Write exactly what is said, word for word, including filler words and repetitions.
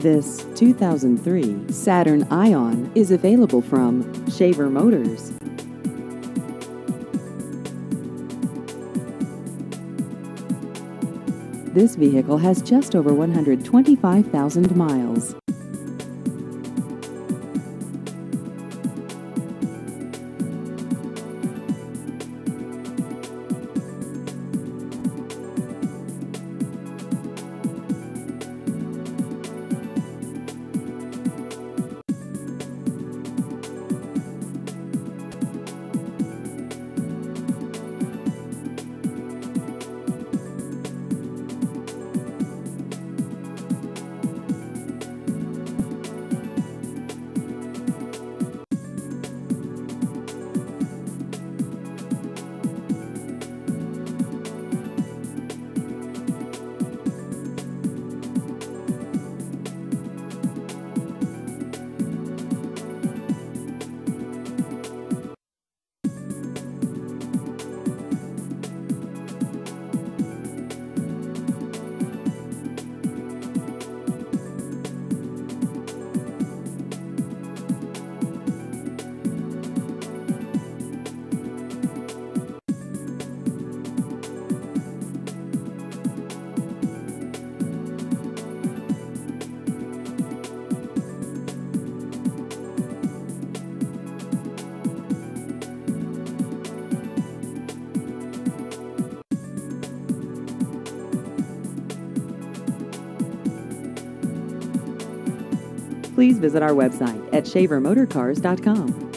This two thousand three Saturn Ion is available from Shaver Motors. This vehicle has just over one hundred twenty-five thousand miles. Please visit our website at shaver motor cars dot com.